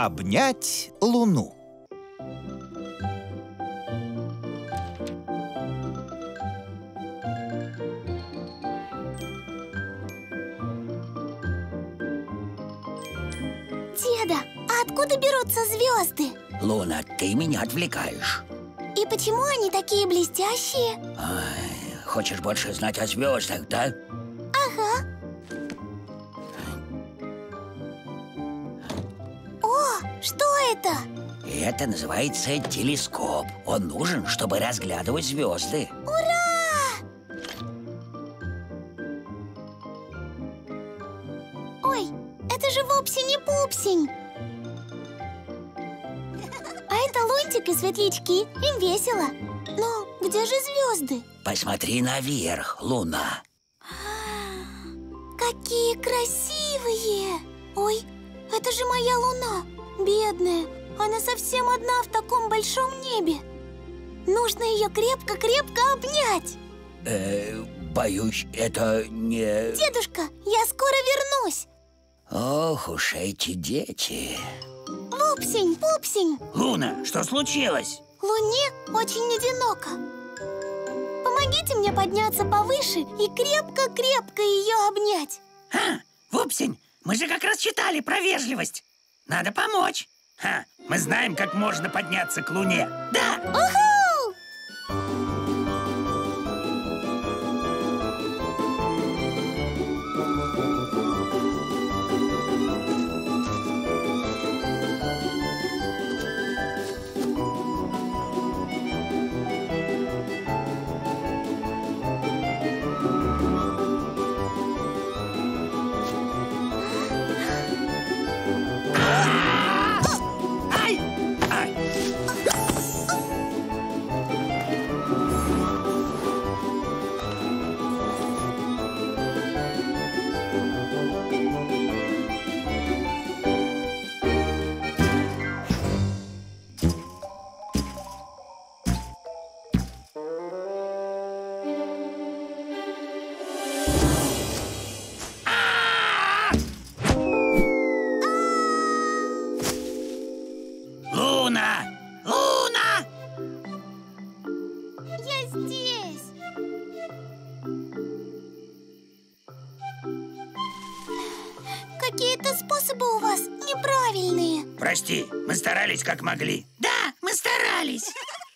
Обнять Луну. Деда, а откуда берутся звезды? Луна, ты меня отвлекаешь. И почему они такие блестящие? Ай, хочешь больше знать о звездах, да? Ага. О, что это? Это называется телескоп. Он нужен, чтобы разглядывать звезды. Ура! Ой, это же вовсе не пупсень. А это Лунтик и Светлячки. Им весело. Но где же звезды? Посмотри наверх, Луна. Какие красивые! Ой, это же моя Луна. Бедная. Она совсем одна в таком большом небе. Нужно ее крепко-крепко обнять. Боюсь, это не... Дедушка, я скоро вернусь. Ох уж эти дети. Пупсень, пупсень. Луна, что случилось? Луне очень одиноко. Помогите мне подняться повыше и крепко-крепко ее обнять. Вупсень, мы же как раз читали про вежливость. Надо помочь. Мы знаем, как можно подняться к Луне. Да! Уху! Ай! Ай! Луна! Луна! Я здесь. Какие-то способы у вас неправильные. Прости, мы старались как могли. Да, мы старались.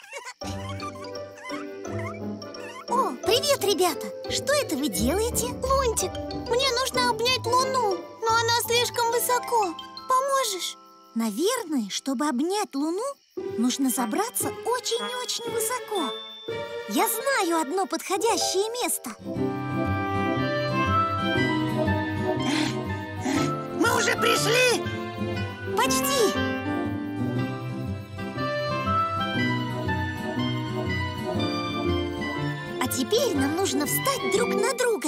О, привет, ребята! Что это вы делаете? Лунтик, мне нужно обнять Луну, но она слишком высоко. Поможешь? Наверное, чтобы обнять Луну, нужно забраться очень-очень высоко. Я знаю одно подходящее место. Мы уже пришли. Почти. А теперь нам нужно встать друг на друга.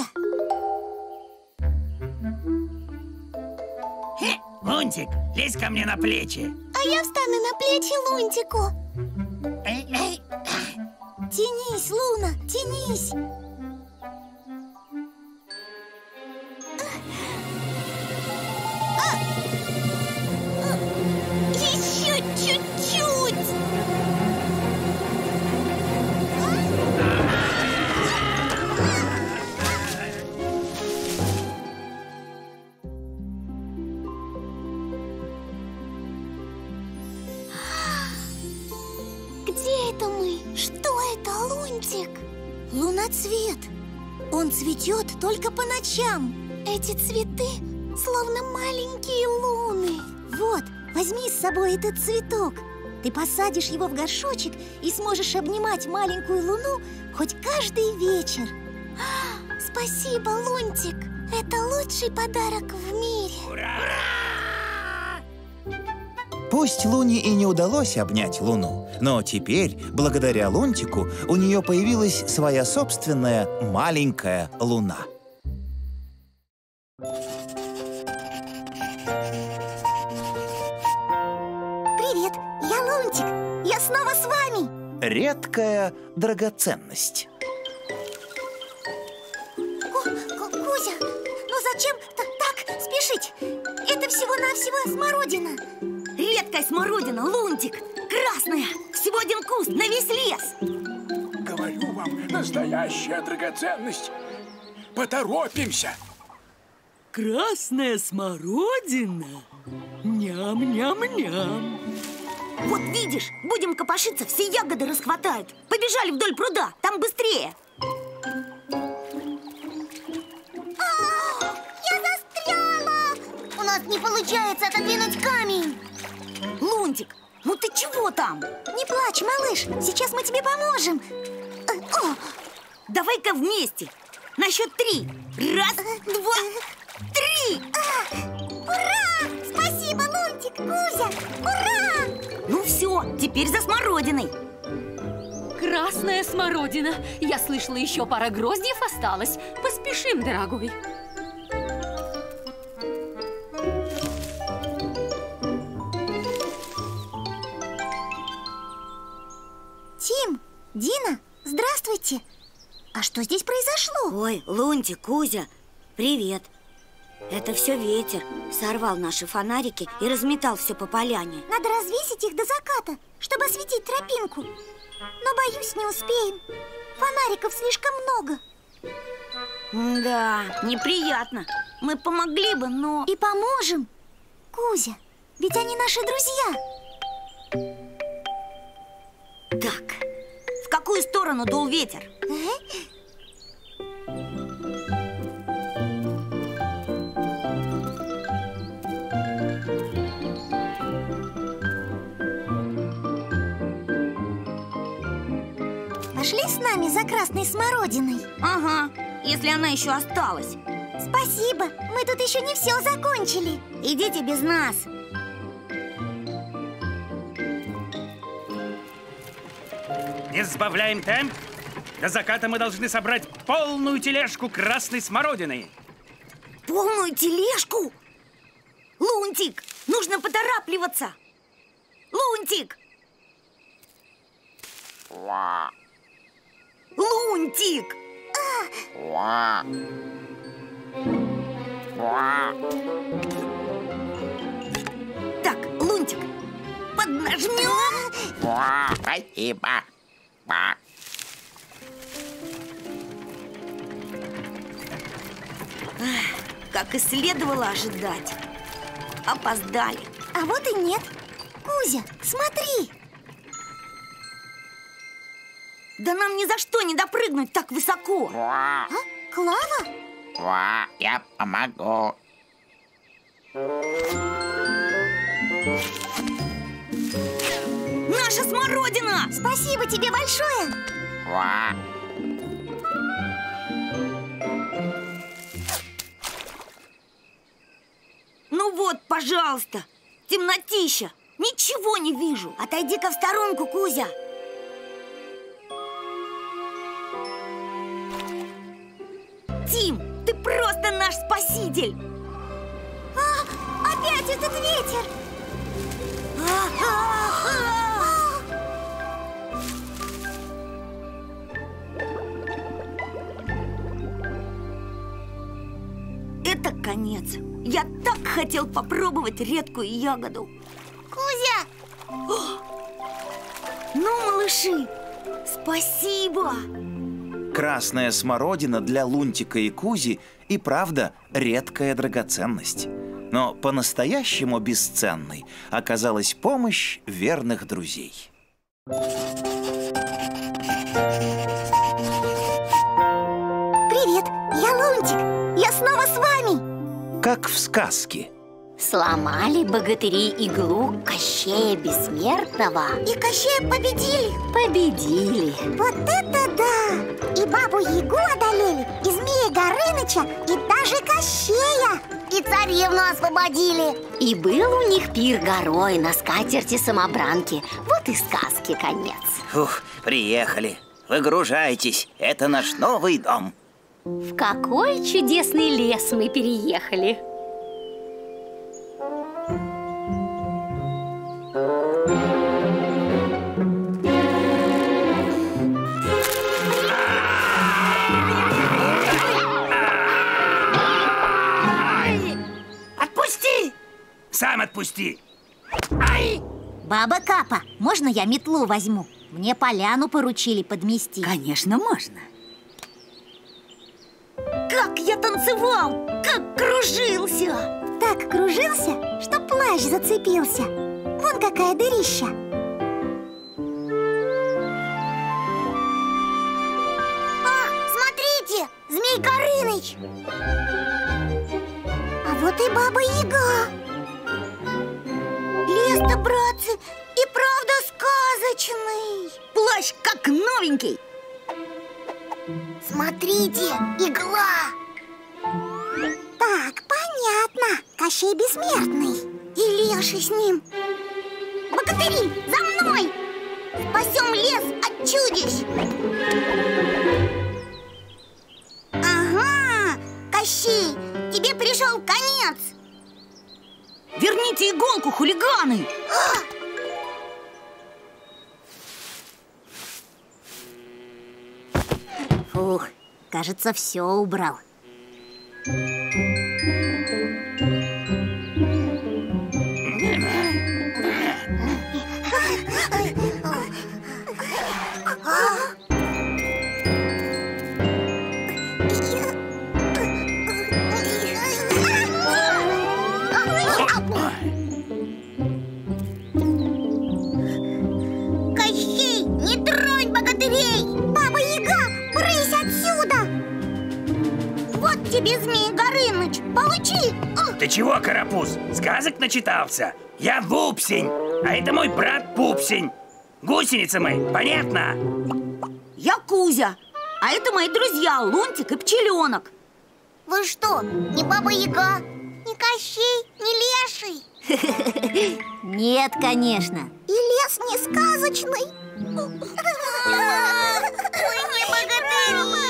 Лунтик, лезь ко мне на плечи. А я встану на плечи Лунтику. Тянись, Луна, тянись. Еще чуть-чуть. Где это мы? Что это, Лунтик? Луноцвет. Он цветет только по ночам. Эти цветы словно маленькие луны. Вот, возьми с собой этот цветок. Ты посадишь его в горшочек и сможешь обнимать маленькую луну хоть каждый вечер. Спасибо, Лунтик. Это лучший подарок в мире. Ура! Пусть Луне и не удалось обнять Луну, но теперь, благодаря Лунтику, у нее появилась своя собственная маленькая Луна. Привет, я Лунтик. Я снова с вами. Редкая драгоценность. Кузя, ну зачем так спешить? Это всего-навсего смородина. редкая смородина, Лунтик. Красная, всего один куст на весь лес. Говорю вам, настоящая драгоценность. Поторопимся. Красная смородина? Ням-ням-ням. Вот видишь, будем копошиться, все ягоды расхватают. Побежали вдоль пруда, там быстрее. Я застряла! У нас не получается отодвинуть камень. Лунтик, ну ты чего там? Не плачь, малыш, сейчас мы тебе поможем. Давай-ка вместе. На счет 3. Раз, 2, 3. Ура! Спасибо, Лунтик, Кузя! Ура! Ну все, теперь за смородиной. Красная смородина. Я слышала, еще пара гроздьев осталось. Поспешим, дорогой. Тим, Дина, здравствуйте. А что здесь произошло? Ой, Лунтик, Кузя, привет. Это все ветер. Сорвал наши фонарики и разметал все по поляне. Надо развесить их до заката, чтобы осветить тропинку. Но, боюсь, не успеем. Фонариков слишком много. Да, неприятно. Мы помогли бы, но... И поможем. Кузя, ведь они наши друзья. Так, в какую сторону дул ветер? Пошли с нами за красной смородиной. Ага, если она еще осталась. Спасибо, мы тут еще не все закончили. Идите без нас. Не сбавляем темп. До заката мы должны собрать полную тележку красной смородины. Полную тележку? Лунтик, нужно поторапливаться. Лунтик! Лунтик! Так, Лунтик, поднажмем. Спасибо. Как и следовало ожидать. Опоздали. А вот и нет. Кузя, смотри. Да нам ни за что не допрыгнуть так высоко. А? Клава? Я помогу. Наша смородина! Спасибо тебе большое. Ну вот, пожалуйста, темнотища. Ничего не вижу. Отойди-ка в сторонку, Кузя. Тим, ты просто наш спаситель. Опять этот ветер. Это конец. Я так хотел попробовать редкую ягоду. Кузя! Ну, малыши, спасибо. Красная смородина для Лунтика и Кузи и правда редкая драгоценность. Но по-настоящему бесценной оказалась помощь верных друзей. Привет, я Лунтик. Я снова с вами. Как в сказке. Сломали богатыри иглу Кощея Бессмертного. И Кощея победили. Победили. Вот это да! И бабу Ягу одолели, и змея Горыныча, и даже Кощея. И царевну освободили. И был у них пир горой на скатерти-самобранке. Вот и сказки конец. Фух, приехали. Выгружайтесь, это наш новый дом. В какой чудесный лес мы переехали. Отпусти! Сам отпусти! Ай! Баба Капа, можно я метлу возьму? Мне поляну поручили подмести. Конечно, можно. Как я танцевал! Как кружился! Так кружился, что плащ зацепился. Вон какая дырища. Смотрите, Змей Горыныч! А вот и Баба Яга. Лес-то, братцы, и правда сказочный. Плащ как новенький. Смотрите, игла. Так, понятно. Кощей Бессмертный. И Леший с ним. Богатыри, за мной! Спасем лес от чудищ. Ага, Кощей, тебе пришел конец. Верните иголку, хулиганы! Фух, кажется, все убрал. Кощей, не тронь богатырей! Баба Яга, брысь отсюда! Вот тебе, Змей Горыныч, получи! Ты чего, Карапуз, сказок начитался? Я Вупсень, а это мой брат Пупсень. Гусеницы мы, понятно? Я Кузя, а это мои друзья Лунтик и Пчеленок. Вы что, не Баба Яга, не Кощей, не Леший? Нет, конечно. И лес не сказочный. Ой, не богатыри!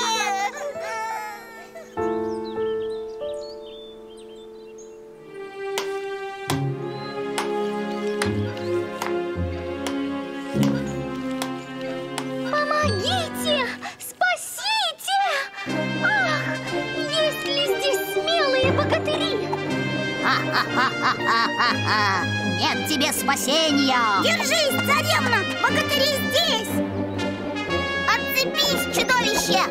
Помогите! Спасите! Ах, есть ли здесь смелые богатыри? Ха-ха-ха-ха-ха-ха! Нет тебе спасения! Держись, царевна! Богатыри здесь! Отцепись, чудовище!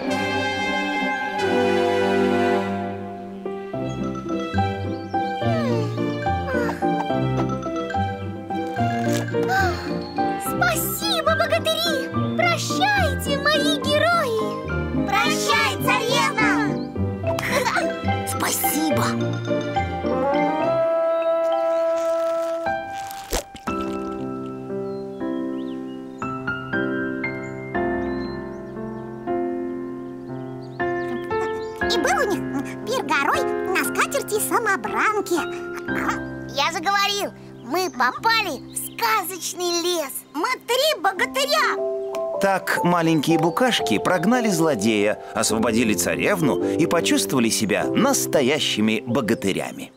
Спасибо, богатыри! Прощайте, мои герои! Прощай, царевна! Спасибо! И был у них пир горой на скатерти самобранки. Я же говорил, мы попали в сказочный лес. Мы 3 богатыря. Так маленькие букашки прогнали злодея, освободили царевну и почувствовали себя настоящими богатырями.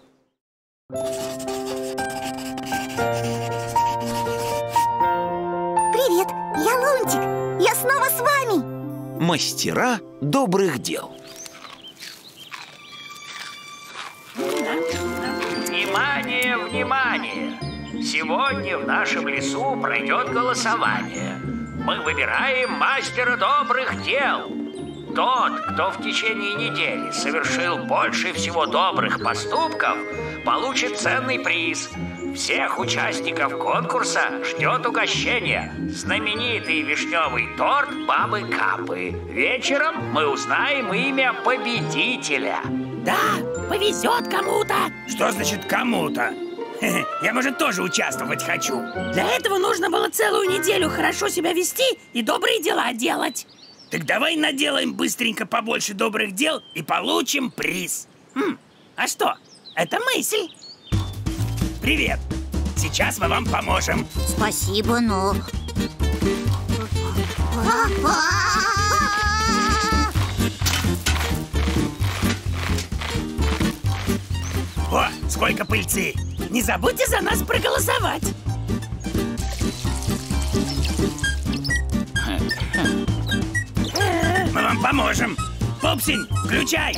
Привет, я Лунтик. Я снова с вами. Мастера добрых дел. Внимание, внимание! Сегодня в нашем лесу пройдет голосование. Мы выбираем мастера добрых дел. Тот, кто в течение недели совершил больше всего добрых поступков, получит ценный приз. Всех участников конкурса ждет угощение. Знаменитый вишневый торт Бабы Капы. Вечером мы узнаем имя победителя. Да, повезет кому-то. Что значит кому-то? Я, может, тоже участвовать хочу. Для этого нужно было целую неделю хорошо себя вести и добрые дела делать. Так давай наделаем быстренько побольше добрых дел и получим приз. А что? Это мысль. Привет. Сейчас мы вам поможем. Спасибо, но... О, сколько пыльцы! Не забудьте за нас проголосовать. Мы вам поможем. Пупсень, включай.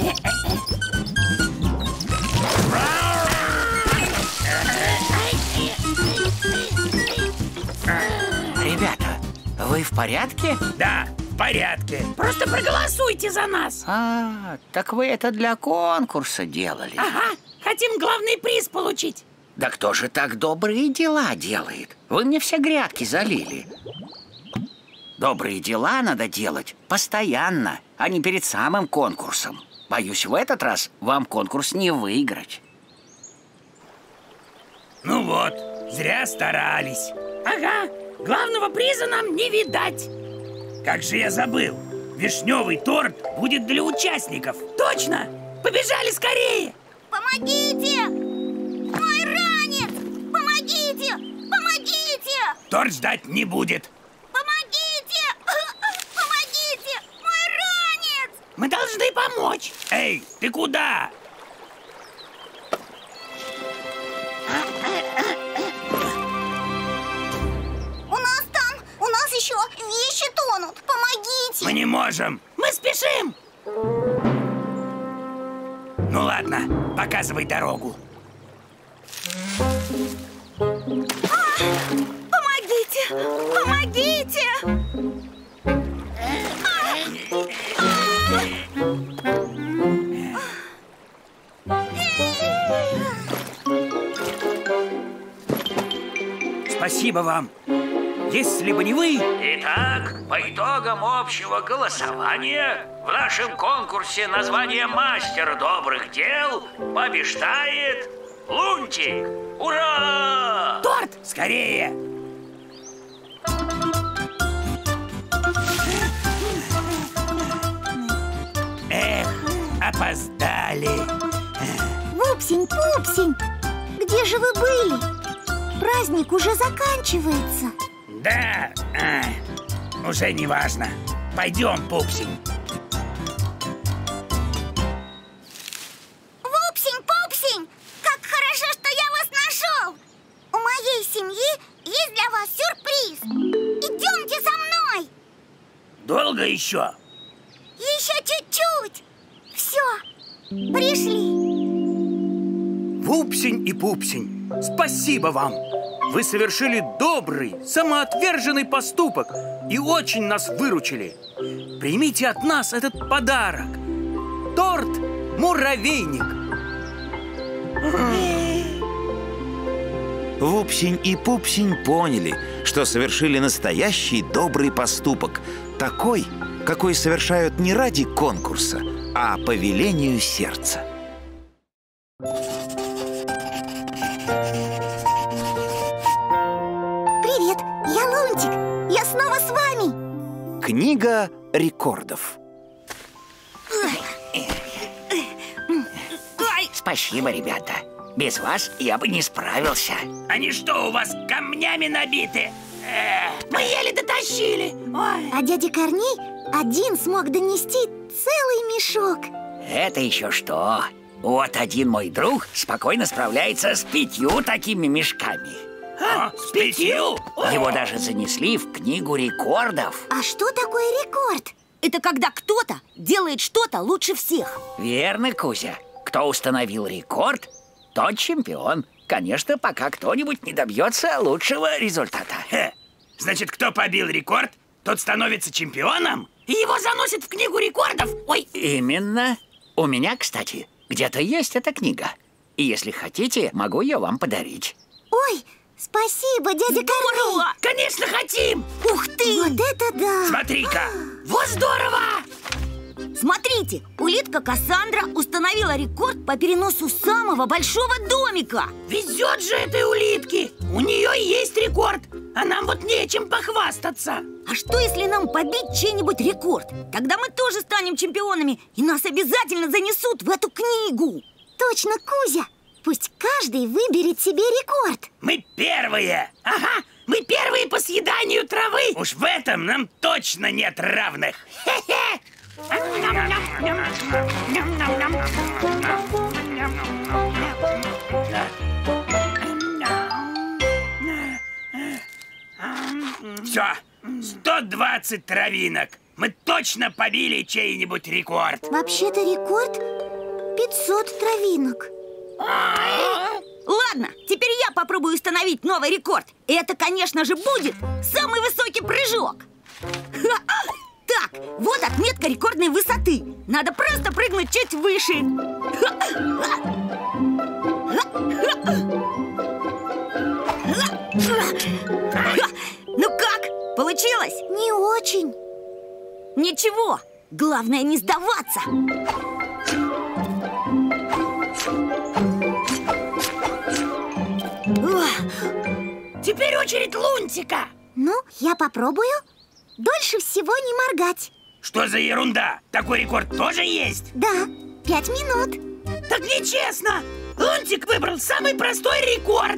Вы в порядке? Да, в порядке. Просто проголосуйте за нас. Так вы это для конкурса делали? Ага, хотим главный приз получить. Да кто же так добрые дела делает? Вы мне все грядки залили. Добрые дела надо делать постоянно, а не перед самым конкурсом. Боюсь, в этот раз вам конкурс не выиграть. Ну вот, зря старались. Ага, главного приза нам не видать. Как же я забыл, вишневый торт будет для участников. Точно, побежали скорее. Помогите! Мой ранец! Помогите! Помогите! Торт ждать не будет. Помогите! Помогите! Мой ранец! Мы должны помочь. Эй, ты куда? У нас еще вещи тонут. Помогите! Мы не можем. Мы спешим. Ну ладно, показывай дорогу. Помогите! Помогите! Спасибо вам. Если бы не вы... Итак, по итогам общего голосования в нашем конкурсе на звание мастера добрых дел побеждает Лунтик. Ура! Торт! Скорее! Эх, опоздали. Вупсень-пупсень, где же вы были? Праздник уже заканчивается. Да, уже не важно. Пойдем, Пупсень. Вупсень-пупсень, как хорошо, что я вас нашел. У моей семьи есть для вас сюрприз. Идемте за мной. Долго еще? Еще чуть-чуть. Все, пришли. Вупсень и Пупсень, спасибо вам! Вы совершили добрый, самоотверженный поступок и очень нас выручили. Примите от нас этот подарок. Торт-муравейник. Вупсень и Пупсень поняли, что совершили настоящий добрый поступок. Такой, какой совершают не ради конкурса, а по велению сердца. Привет, я Лунтик. Я снова с вами. Книга рекордов. Спасибо, ребята. Без вас я бы не справился. Они что, у вас камнями набиты? Мы еле дотащили. Ой. А дядя Корней один смог донести целый мешок. Это еще что? Вот один мой друг спокойно справляется с 5 такими мешками. С 5? Его даже занесли в книгу рекордов. А что такое рекорд? Это когда кто-то делает что-то лучше всех. Верно, Кузя. Кто установил рекорд, тот чемпион. Конечно, пока кто-нибудь не добьется лучшего результата. Значит, кто побил рекорд, тот становится чемпионом? И его заносят в книгу рекордов? Ой! Именно. У меня, кстати, где-то есть эта книга. И если хотите, могу ее вам подарить. Ой, спасибо, дядя Корней. Конечно, хотим! Ух ты! Вот это да! Смотри-ка! Вот здорово! Смотрите, улитка Кассандра установила рекорд по переносу самого большого домика. Везет же этой улитке! У нее есть рекорд, а нам вот нечем похвастаться. А что, если нам побить чей-нибудь рекорд? Тогда мы тоже станем чемпионами, и нас обязательно занесут в эту книгу. Точно, Кузя! Пусть каждый выберет себе рекорд. Мы первые! Ага, мы первые по съеданию травы. Уж в этом нам точно нет равных. Хе-хе! Все, 120 травинок. Мы точно побили чей-нибудь рекорд. Вообще-то рекорд 500 травинок. Ладно, теперь я попробую установить новый рекорд. И это, конечно же, будет самый высокий прыжок. Так, вот отметка рекордной высоты. Надо просто прыгнуть чуть выше. Ну как? Получилось? Не очень. Ничего, главное не сдаваться. Теперь очередь Лунтика. Ну, я попробую. Дольше всего не моргать. Что за ерунда? Такой рекорд тоже есть? Да, 5 минут. Так нечестно. Лунтик выбрал самый простой рекорд.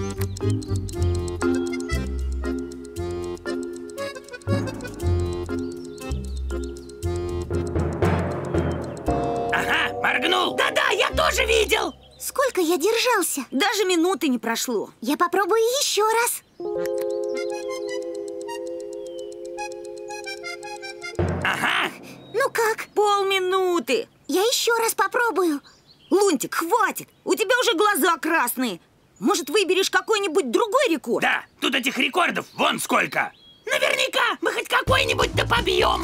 Ага, моргнул. Да-да, я тоже видел. Сколько я держался? Даже минуты не прошло. Я попробую еще раз. Ага. Ну как? Полминуты. Я еще раз попробую. Лунтик, хватит. У тебя уже глаза красные. Может, выберешь какой-нибудь другой рекорд? Да, тут этих рекордов вон сколько. Наверняка мы хоть какой-нибудь да побьем.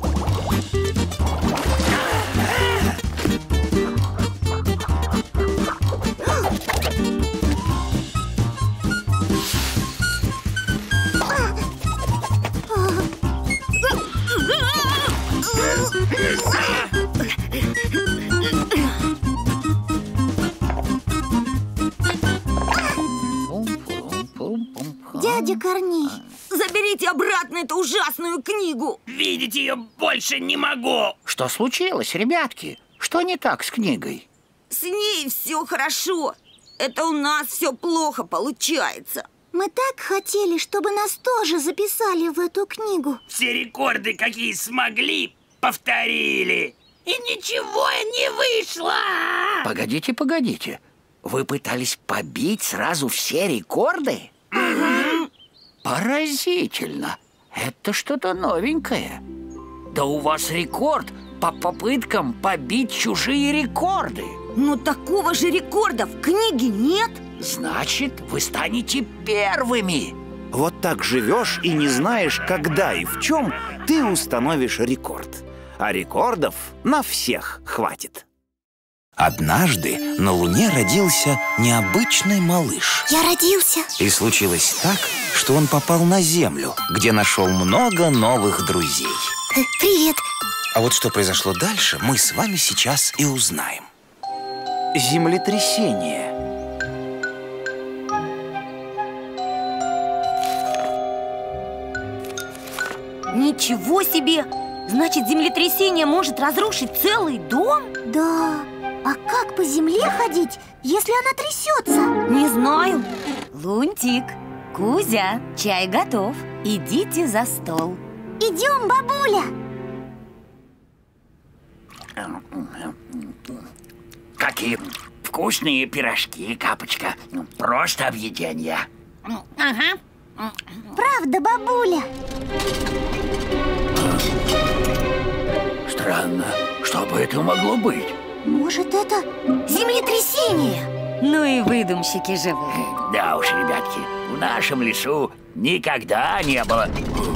Дядя Корней, заберите обратно эту ужасную книгу. Видеть ее больше не могу. Что случилось, ребятки? Что не так с книгой? С ней все хорошо. Это у нас все плохо получается. Мы так хотели, чтобы нас тоже записали в эту книгу. Все рекорды, какие смогли, повторили. И ничего не вышло. Погодите, погодите. Вы пытались побить сразу все рекорды? Поразительно. Это что-то новенькое. Да у вас рекорд по попыткам побить чужие рекорды. Но такого же рекорда в книге нет. Значит, вы станете первыми. Вот так живешь и не знаешь, когда и в чем ты установишь рекорд. А рекордов на всех хватит. Однажды на Луне родился необычный малыш. Я родился. И случилось так, что он попал на Землю, где нашел много новых друзей. Привет. А вот что произошло дальше, мы с вами сейчас и узнаем. Землетрясение. Ничего себе! Значит, землетрясение может разрушить целый дом? Да. А как по земле ходить, если она трясется? Не знаю. Лунтик, Кузя, чай готов. Идите за стол. Идем, бабуля. Какие вкусные пирожки, Капочка. Просто объеденье. Ага. Правда, бабуля? Странно. Что бы это могло быть? Может, это землетрясение? Ну и выдумщики же вы. Да уж, ребятки, в нашем лесу никогда не было.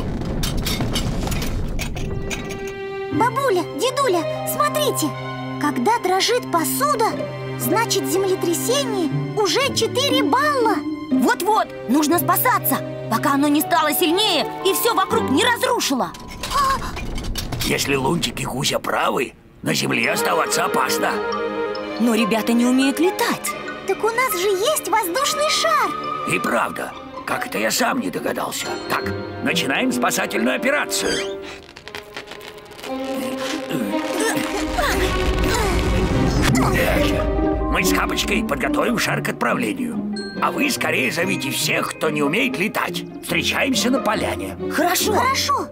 Бабуля, дедуля, смотрите. Когда дрожит посуда, значит, землетрясение уже 4 балла. Вот-вот, нужно спасаться, пока оно не стало сильнее и все вокруг не разрушило. Если Лунтик и Кузя правы, на земле оставаться опасно. Но ребята не умеют летать. Так у нас же есть воздушный шар. И правда, как это я сам не догадался. Так, начинаем спасательную операцию. Мы с Капочкой подготовим шар к отправлению. А вы скорее зовите всех, кто не умеет летать. Встречаемся на поляне. Хорошо. Хорошо.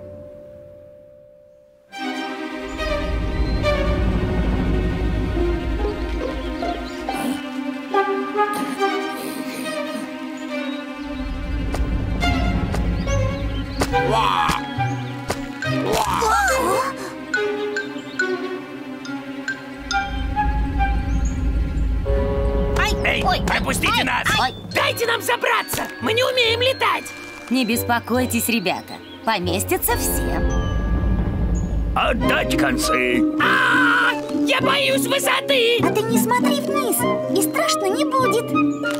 Эй, пропустите нас! Дайте нам забраться! Мы не умеем летать! Не беспокойтесь, ребята. поместятся все. Отдать концы. Я боюсь высоты. А ты не смотри вниз, и страшно не будет.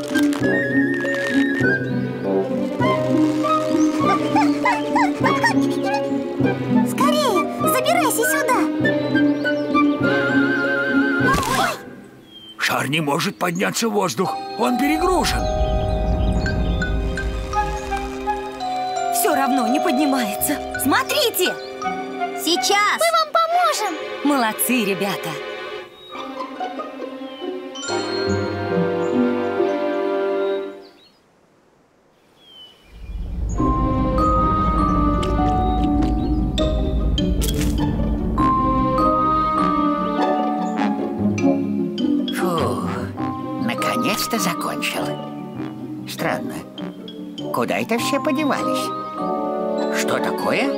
Скорее, забирайся сюда. Шар не может подняться в воздух. Он перегружен. Все равно не поднимается. Смотрите! Сейчас. Мы вам поможем. Молодцы, ребята. Наконец-то закончил. Странно. Куда это все подевались? Что такое?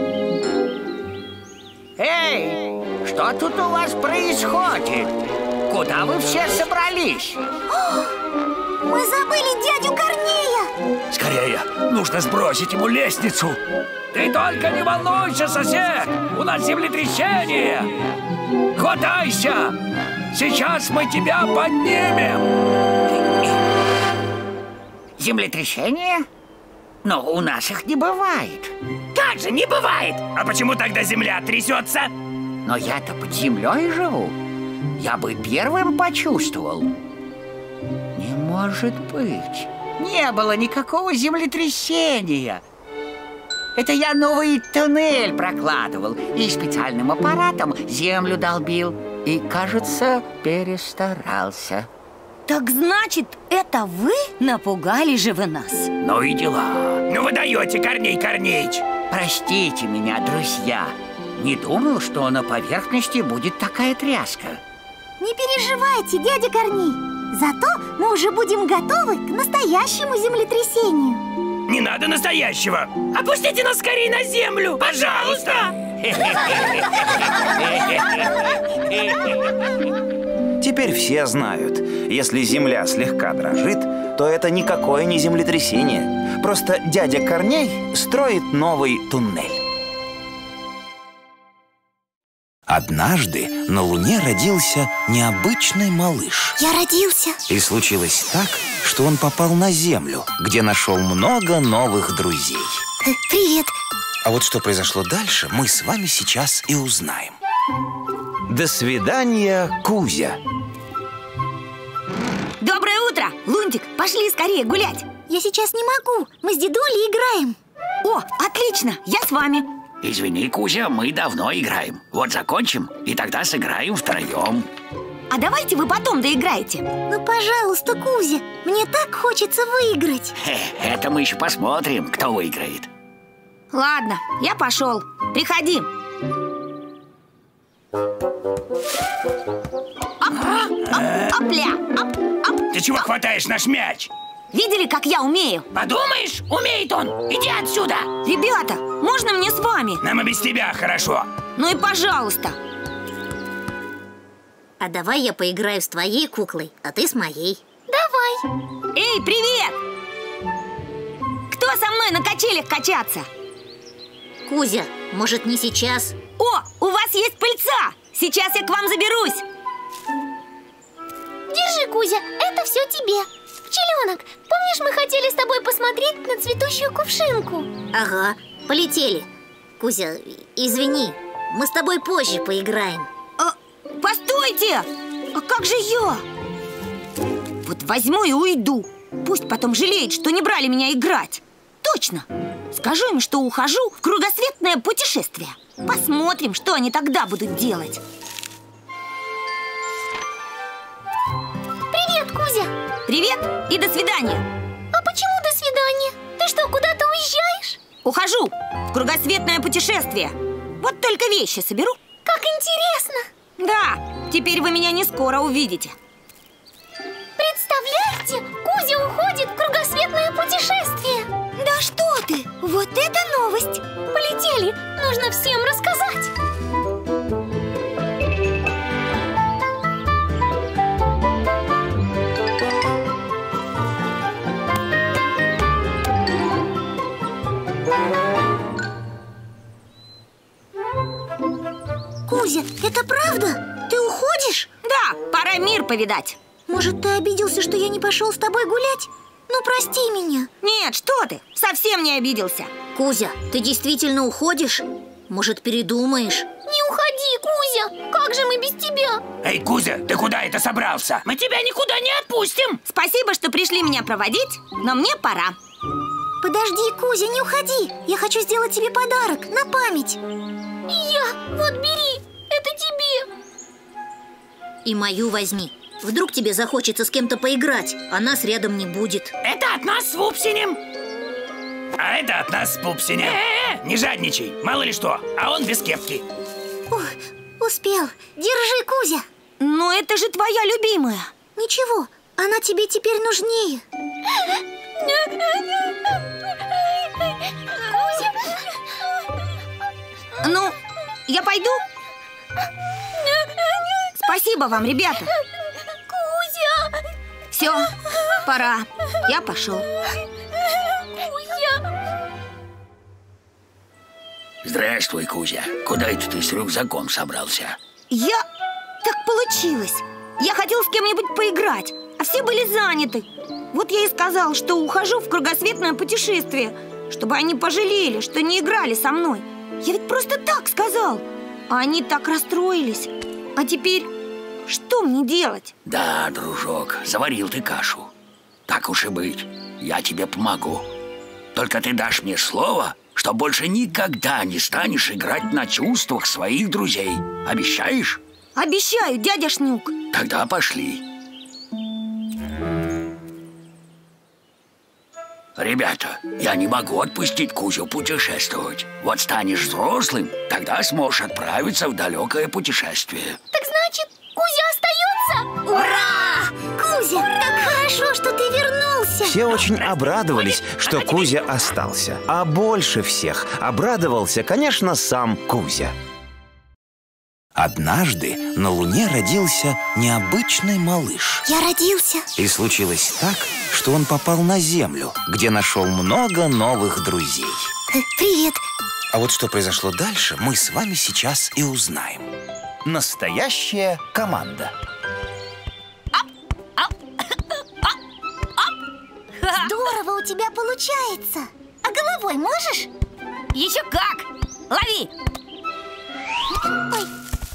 Эй! Что тут у вас происходит? Куда вы все собрались? Мы забыли дядю Корнея. Скорее, нужно сбросить ему лестницу. Ты только не волнуйся, сосед! У нас землетрясение! Хватайся! Сейчас мы тебя поднимем! Землетрясение? Но у нас их не бывает. Как же не бывает? А почему тогда земля трясется? Но я-то под землей живу. Я бы первым почувствовал. Не может быть. Не было никакого землетрясения. Это я новый туннель прокладывал и специальным аппаратом землю долбил. И, кажется, перестарался. Так значит, это вы напугали же вы нас? Ну и дела. Ну вы даете, Корней Корнеич. Простите меня, друзья. Не думал, что на поверхности будет такая тряска. Не переживайте, дядя Корней. Зато мы уже будем готовы к настоящему землетрясению. Не надо настоящего. Опустите нас скорее на землю, пожалуйста. Теперь все знают, если земля слегка дрожит, то это никакое не землетрясение. Просто дядя Корней строит новый туннель. Однажды на Луне родился необычный малыш. Я родился. И случилось так, что он попал на Землю, где нашел много новых друзей. Привет. А вот что произошло дальше, мы с вами сейчас и узнаем. До свидания, Кузя. Доброе утро, Лунтик, пошли скорее гулять. Я сейчас не могу, мы с дедулей играем. О, отлично, я с вами. Извини, Кузя, мы давно играем. Вот закончим, и тогда сыграем втроем. А давайте вы потом доиграете. Ну, пожалуйста, Кузя, мне так хочется выиграть. Это мы еще посмотрим, кто выиграет. Ладно, я пошел. Приходи. Опля. Ты чего хватаешь наш мяч? Видели, как я умею? Подумаешь, умеет он. Иди отсюда. Ребята, можно мне с вами? Нам и без тебя хорошо. Ну и пожалуйста. А давай я поиграю с твоей куклой, а ты с моей. Давай. Эй, привет! Кто со мной на качелях качаться? Кузя, может, не сейчас? О, у вас есть пыльца! Сейчас я к вам заберусь. Держи, Кузя, это все тебе. Пчеленок, помнишь, мы хотели с тобой посмотреть на цветущую кувшинку? Ага, полетели. Кузя, извини, мы с тобой позже поиграем. Постойте! А как же я? Вот возьму и уйду. Пусть потом жалеет, что не брали меня играть. Точно! Скажу им, что ухожу в кругосветное путешествие. Посмотрим, что они тогда будут делать. Привет, Кузя! Привет и до свидания. А почему до свидания? Ты что, куда-то уезжаешь? Ухожу в кругосветное путешествие. Вот только вещи соберу. Как интересно! Да, теперь вы меня не скоро увидите. Представляете, Кузя уходит в кругосветное путешествие. Да что ты, вот это новость. Полетели, нужно всем рассказать. Это правда? Ты уходишь? Да, пора мир повидать. Может, ты обиделся, что я не пошел с тобой гулять? Ну, прости меня. Нет, что ты, совсем не обиделся. Кузя, ты действительно уходишь? Может, передумаешь? Не уходи, Кузя! Как же мы без тебя? Эй, Кузя, ты куда это собрался? Мы тебя никуда не отпустим. Спасибо, что пришли меня проводить, но мне пора. Подожди, Кузя, не уходи. Я хочу сделать тебе подарок на память. Вот бери, это тебе. И мою возьми. Вдруг тебе захочется с кем-то поиграть, а нас рядом не будет. Это от нас с Пупсинем. А это от нас с Пупсинем. Не жадничай, мало ли что, а он без кепки. Успел. Держи, Кузя. Но это же твоя любимая. Ничего, она тебе теперь нужнее. Ну, я пойду? Спасибо вам, ребята. Кузя! Все, пора. Я пошел. Кузя! Здравствуй, Кузя. Куда это ты с рюкзаком собрался? Так получилось. Я хотел с кем-нибудь поиграть, а все были заняты. Вот я и сказал, что ухожу в кругосветное путешествие, чтобы они пожалели, что не играли со мной. Я ведь просто так сказал. А они так расстроились. А теперь что мне делать? Да, дружок, заварил ты кашу. Так уж и быть, я тебе помогу. Только ты дашь мне слово, что больше никогда не станешь играть на чувствах своих друзей. Обещаешь? Обещаю, дядя Шнюк. Тогда пошли. Ребята, я не могу отпустить Кузю путешествовать. Вот станешь взрослым, тогда сможешь отправиться в далекое путешествие. Так значит, Кузя остается? Ура! Кузя, как хорошо, что ты вернулся. Все очень обрадовались, что Кузя остался. А больше всех обрадовался, конечно, сам Кузя. Однажды на Луне родился необычный малыш. Я родился. И случилось так, что он попал на Землю, где нашел много новых друзей. Привет. А вот что произошло дальше, мы с вами сейчас и узнаем. Настоящая команда. Здорово у тебя получается. А головой можешь? Еще как! Лови! Ой.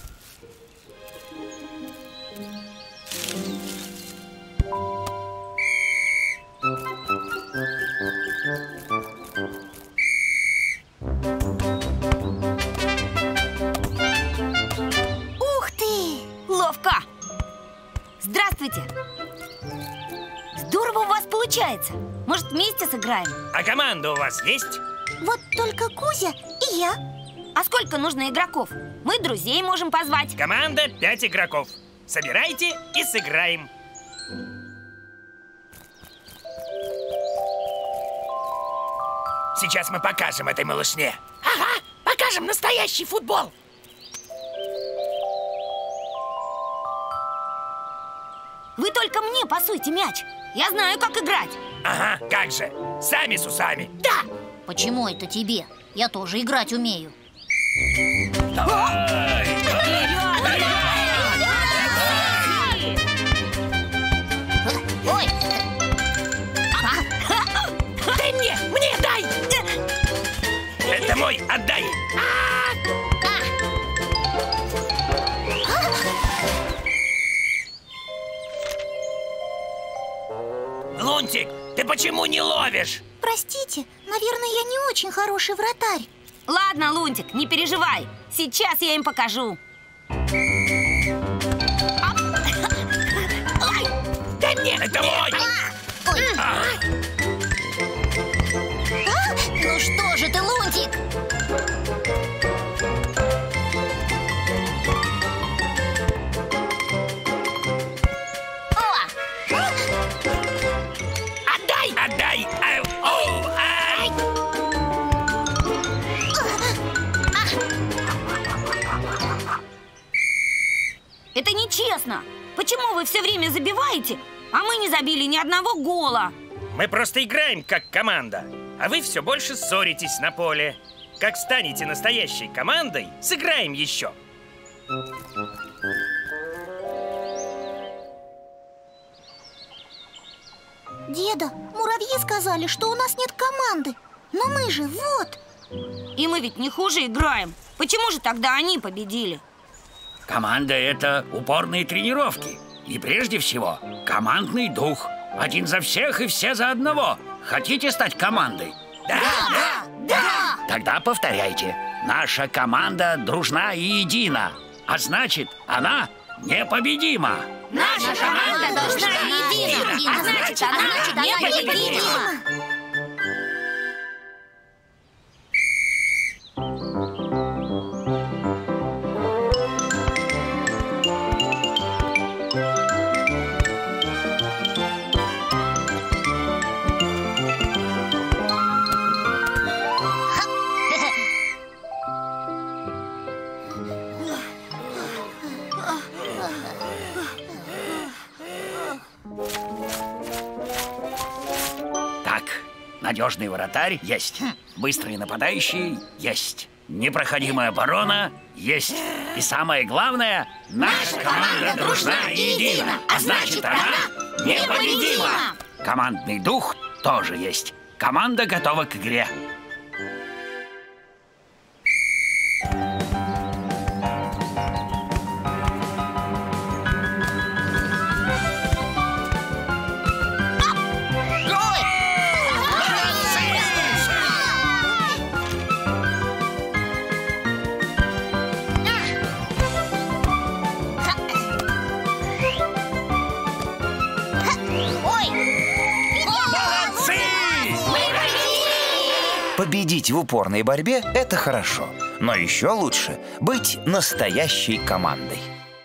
Ух ты! Ловко! Здравствуйте! Здорово у вас получается. Может, вместе сыграем? А команда у вас есть? Вот только Кузя и я. А сколько нужно игроков? Мы друзей можем позвать. Команда 5 игроков. Собирайте и сыграем. Сейчас мы покажем этой малышне. Ага, покажем настоящий футбол. Вы только мне пасуйте мяч. Я знаю, как играть. Ага, как же. Сами с усами. Да. Почему это тебе? Я тоже играть умею. Давай! Ой! Дай мне дай! Это мой, отдай! Лунтик, ты почему не ловишь? Простите, наверное, я не очень хороший вратарь. Ладно, Лунтик, не переживай. Сейчас я им покажу. Дай мне! Это мой! Ну что же ты, Лунтик? Отдай! Отдай! Оу, ай! Это нечестно. Почему вы все время забиваете, а мы не забили ни одного гола? Мы просто играем как команда, а вы все больше ссоритесь на поле. Как станете настоящей командой, сыграем еще. деда. Муравьи сказали, что у нас нет команды. Но мы же вот. И мы ведь не хуже играем. Почему же тогда они победили? Команда – это упорные тренировки. И прежде всего, командный дух. Один за всех и все за одного. Хотите стать командой? Да! Тогда повторяйте. Наша команда дружна и едина. А значит, она непобедима. Наша команда дружна и едина. А значит, она непобедима. Надежный вратарь есть. Быстрые нападающие есть. Непроходимая оборона есть. И самое главное, наша команда дружна и едина. А значит, она непобедима. Командный дух тоже есть. Команда готова к игре. Победить в упорной борьбе – это хорошо, но еще лучше быть настоящей командой.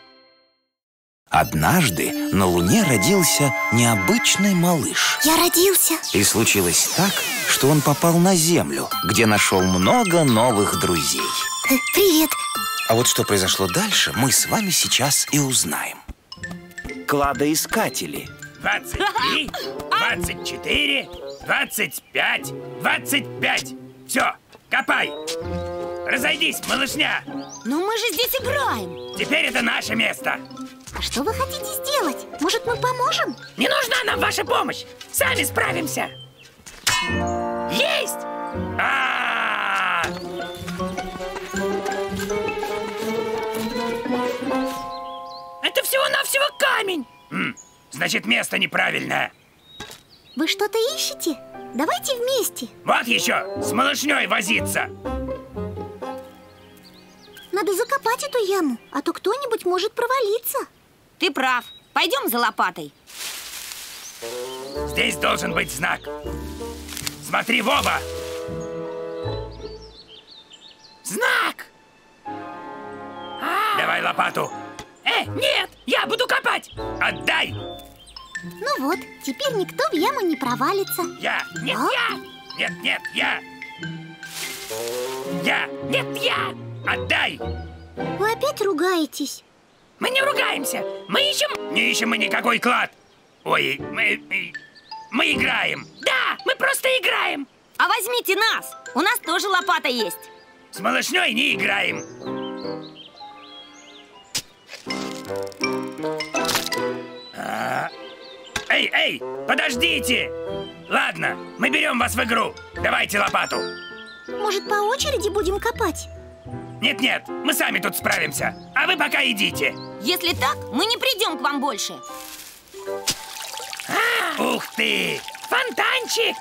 Однажды на Луне родился необычный малыш. Я родился. И случилось так, что он попал на Землю, где нашел много новых друзей. Привет. А вот что произошло дальше, мы с вами сейчас и узнаем. Кладоискатели. 23, 24, 25, 25. Все, копай. Разойдись, малышня. Но мы же здесь играем. Теперь это наше место. А что вы хотите сделать? Может, мы поможем? Не нужна нам ваша помощь. Сами справимся. Есть! Это всего-навсего камень. Значит, место неправильное. Вы что-то ищете? Давайте вместе. Вот еще, с малышней возиться. Надо закопать эту яму, а то кто-нибудь может провалиться. Ты прав. Пойдем за лопатой. Здесь должен быть знак. Смотри в оба. Знак! Давай лопату. Нет, я буду копать. Отдай. Ну вот, теперь никто в яму не провалится. Я! Нет, я! Нет, нет, я! Я! Нет, я! Отдай! Вы опять ругаетесь? Мы не ругаемся! Мы ищем... Не ищем мы никакой клад! Ой, мы играем! Да, мы просто играем! А возьмите нас! У нас тоже лопата есть. С малышней не играем! Эй, подождите! Ладно, мы берем вас в игру. Давайте лопату. Может, по очереди будем копать? Нет, мы сами тут справимся. А вы пока идите. Если так, мы не придем к вам больше. Ух ты! Фонтанчик!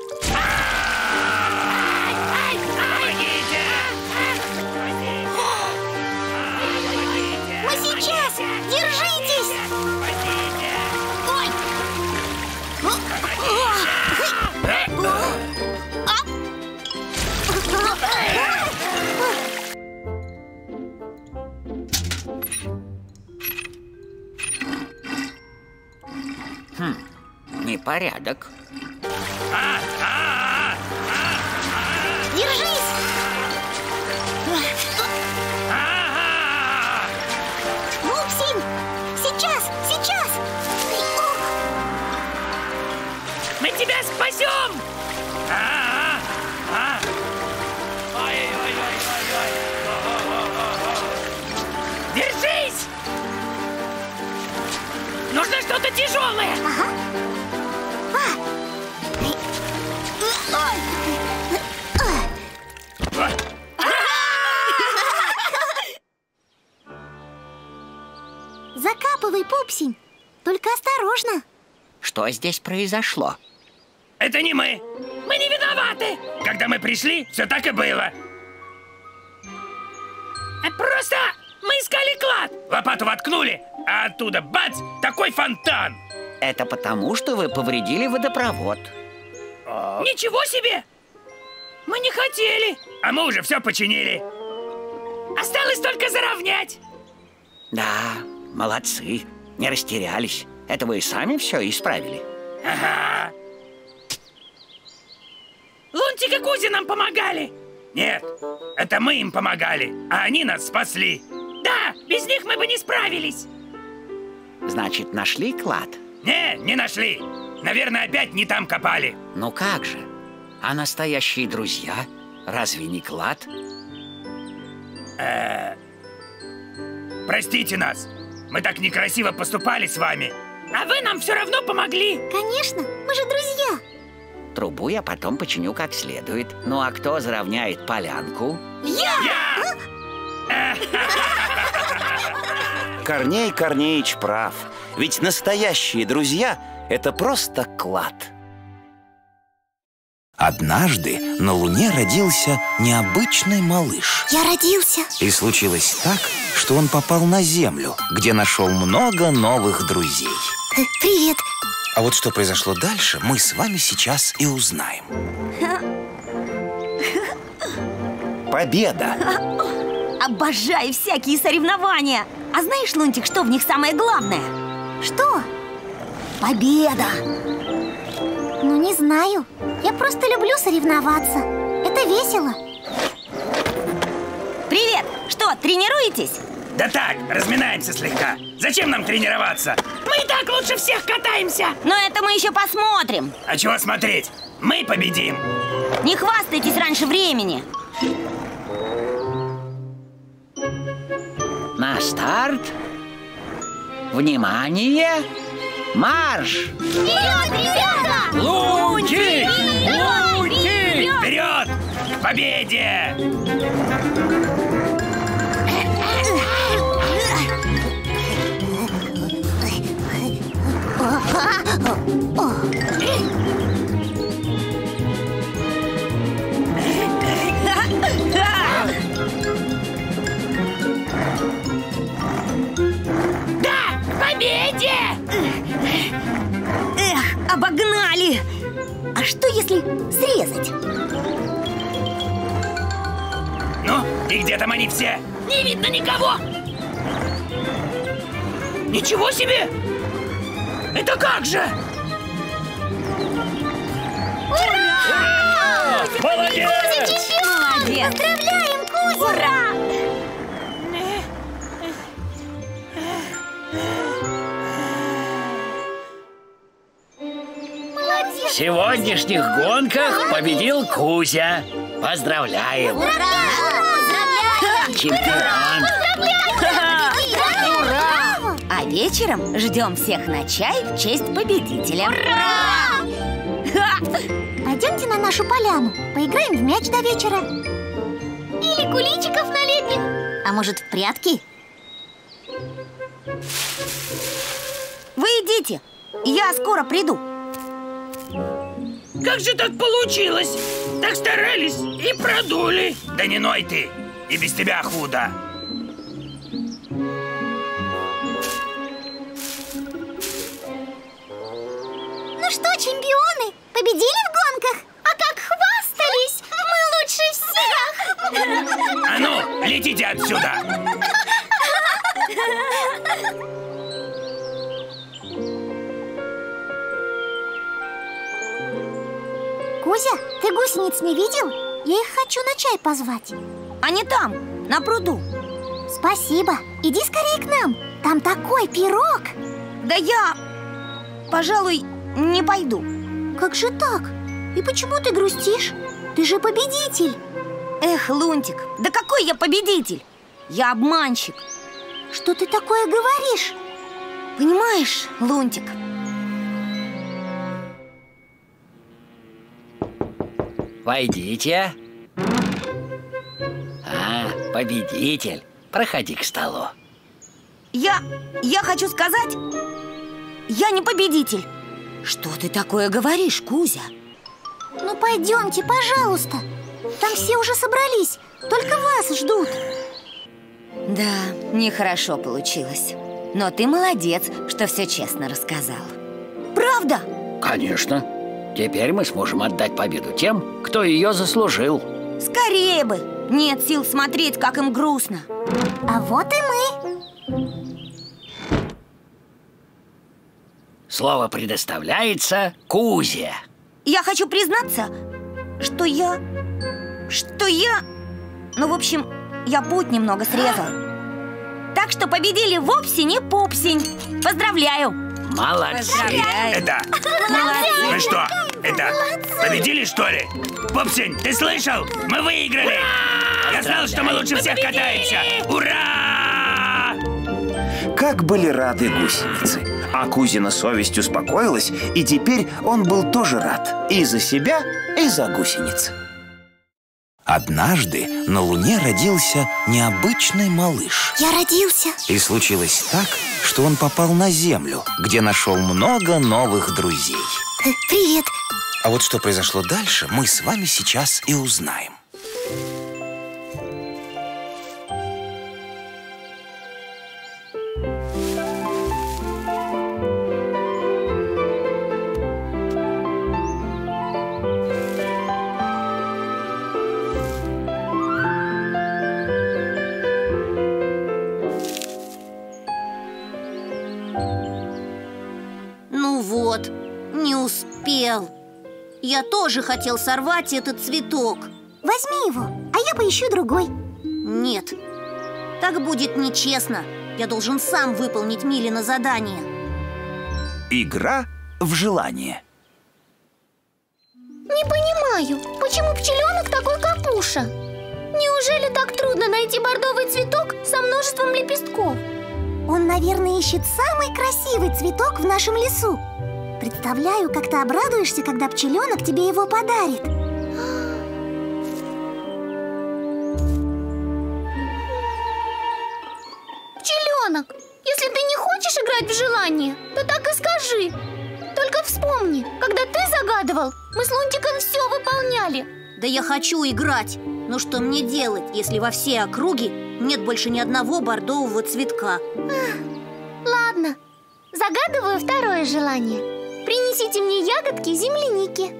Мы сейчас! Держитесь! Ой! Непорядок. Держись! Муксин! Сейчас! Мы тебя спасем! Держись! Нужно что-то тяжелое! Ага. Закапывай, Пупсень. Только осторожно. Что здесь произошло? Это не мы. Мы не виноваты. Когда мы пришли, все так и было. Просто мы искали клад. Лопату воткнули, а оттуда бац, такой фонтан. Это потому, что вы повредили водопровод. Ничего себе! Мы не хотели. А мы уже все починили. Осталось только заровнять. Да, молодцы. Не растерялись. Это вы сами все исправили. Ага. Лунтик и Кузя нам помогали. Нет, это мы им помогали, а они нас спасли. Да, без них мы бы не справились. Значит, нашли клад? Не нашли. Наверное, опять не там копали. Ну как же? А настоящие друзья? Разве не клад? Простите нас. Мы так некрасиво поступали с вами. А вы нам все равно помогли. Конечно, мы же друзья. Трубу я потом починю как следует. Ну а кто заровняет полянку? Я! Корней Корнеич прав. Ведь настоящие друзья — это просто клад. Однажды на Луне родился необычный малыш. Я родился. И случилось так, что он попал на Землю, где нашел много новых друзей. Привет. А вот что произошло дальше, мы с вами сейчас и узнаем. Победа! Обожаю всякие соревнования. А знаешь, Лунтик, что в них самое главное? Что? Победа. Ну, не знаю. Я просто люблю соревноваться. Это весело. Привет! Что, тренируетесь? Да так, разминаемся слегка. Зачем нам тренироваться? Мы и так лучше всех катаемся. Но это мы еще посмотрим. А чего смотреть? Мы победим. Не хвастайтесь раньше времени. На старт. Внимание! Марш! Вперед, ребята! Лунтик! Лунтик! Вперед! К победе! Да! К победе! Эх, обогнали! А что если срезать? Ну, и где там они все? Не видно никого! Ничего себе! Это как же? Ура! Молодец! Кузя чемпион! Молодец! Поздравляем, Кузя! Ура! В сегодняшних гонках победил Кузя. Поздравляем! Поздравляем! Чемпион! Ура! А вечером ждем всех на чай в честь победителя. Ура! Пойдемте на нашу поляну, поиграем в мяч до вечера. Или куличиков налепим. А может, в прятки? Вы идите, я скоро приду. Как же так получилось? Так старались и продули. Да не ной ты, и без тебя худо. Ну что, чемпионы, победили в гонках? А как хвастались! Мы лучше всех! А ну, летите отсюда! Кузя, ты гусениц не видел? Я их хочу на чай позвать. Они там, на пруду. Спасибо. Иди скорее к нам. Там такой пирог. Да я, пожалуй, не пойду. Как же так? И почему ты грустишь? Ты же победитель. Эх, Лунтик, да какой я победитель? Я обманщик. Что ты такое говоришь? Понимаешь, Лунтик? Войдите. А, победитель. Проходи к столу. Я хочу сказать, я не победитель. Что ты такое говоришь, Кузя? Ну пойдемте, пожалуйста. Там все уже собрались, только вас ждут. Да, нехорошо получилось. Но ты молодец, что все честно рассказал. Правда? Конечно. Теперь мы сможем отдать победу тем, кто ее заслужил. Скорее бы. Нет сил смотреть, как им грустно. А вот и мы. Слово предоставляется Кузе. Я хочу признаться, что я... Ну, в общем, я путь немного срезал. Так что победили вовсе не пупсень. Поздравляю. Молодцы. Это... Мы что, победили, что ли? Пупсень, ты слышал? Мы выиграли! Я знал, что мы лучше всех катаемся! Ура! Как были рады гусеницы. А Кузина совесть успокоилась, и теперь он был тоже рад. И за себя, и за гусениц. Однажды на Луне родился необычный малыш. Я родился. И случилось так, что он попал на Землю, где нашел много новых друзей. Привет. А вот что произошло дальше, мы с вами сейчас и узнаем. Ну вот, не успел. Я тоже хотел сорвать этот цветок. Возьми его, а я поищу другой. Нет, так будет нечестно. Я должен сам выполнить Милино задание. Игра в желание. Не понимаю, почему пчеленок такой капуша? Неужели так трудно найти бордовый цветок со множеством лепестков? Он, наверное, ищет самый красивый цветок в нашем лесу. Представляю, как ты обрадуешься, когда пчеленок тебе его подарит. Пчеленок, если ты не хочешь играть в желание, то так и скажи. Только вспомни, когда ты загадывал, мы с Лунтиком все выполняли. Да я хочу играть. Но что мне делать, если во всей округе нет больше ни одного бордового цветка? Ладно, загадываю второе желание. Принесите мне ягодки земляники.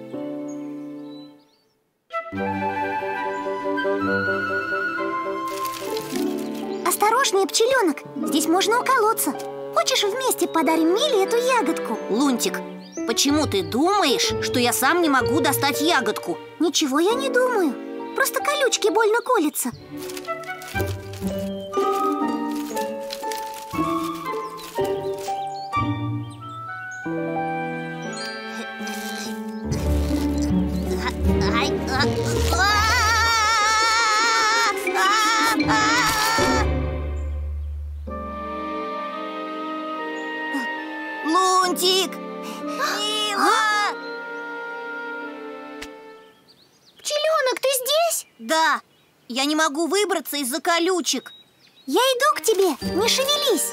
Осторожнее, пчеленок, здесь можно уколоться. Хочешь, вместе подарим Миле эту ягодку? Лунтик, почему ты думаешь, что я сам не могу достать ягодку? Ничего я не думаю. Просто колючки больно колятся. Лунтик! Мила! Пчеленок, ты здесь? Да. Я не могу выбраться из-за колючек. Я иду к тебе, не шевелись.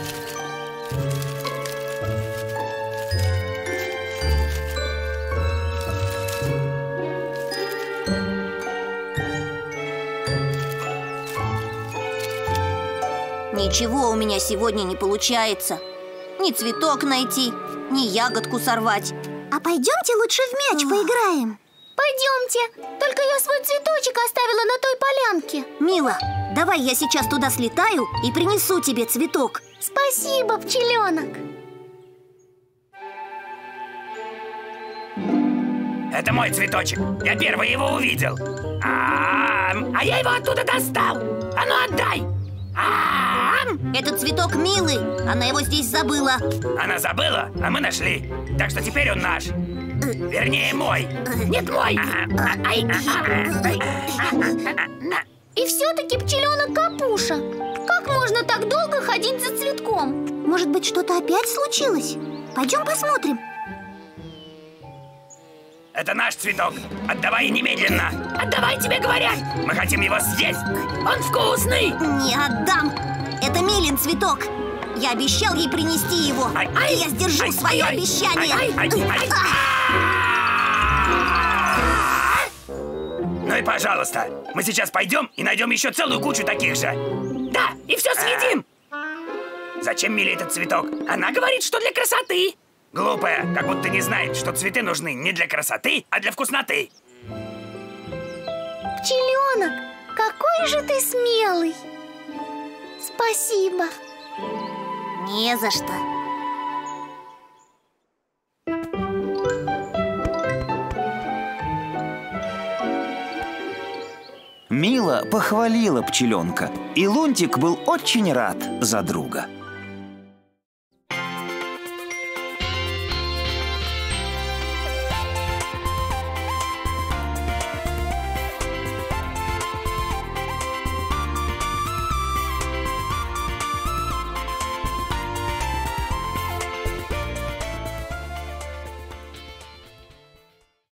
Ничего у меня сегодня не получается. Ни цветок найти, ни ягодку сорвать. А пойдемте лучше в мяч поиграем. Пойдемте, только я свой цветочек оставила на той полянке. Мила, давай я сейчас туда слетаю и принесу тебе цветок. Спасибо, пчеленок. Это мой цветочек. Я первый его увидел. А я его оттуда достал. А ну отдай. Это цветок Милы. Она его здесь забыла. Она забыла, а мы нашли. Так что теперь он наш. Вернее, мой. Нет, мой. И все-таки пчеленок Капуша. Как можно так долго ходить за цветком? Может быть, что-то опять случилось? Пойдем посмотрим. Это наш цветок. Отдавай немедленно. Отдавай, тебе говорят. Мы хотим его съесть. Он вкусный. Не отдам. Это Милин цветок. Я обещал ей принести его, и я сдержу свое обещание. Ну и пожалуйста, мы сейчас пойдем и найдем еще целую кучу таких же. Да, и все съедим. Зачем Миле этот цветок? Она говорит, что для красоты. Глупая, как будто не знает, что цветы нужны не для красоты, а для вкусноты. Пчеленок, какой же ты смелый. Спасибо. Не за что. Мила похвалила пчеленка, и Лунтик был очень рад за друга.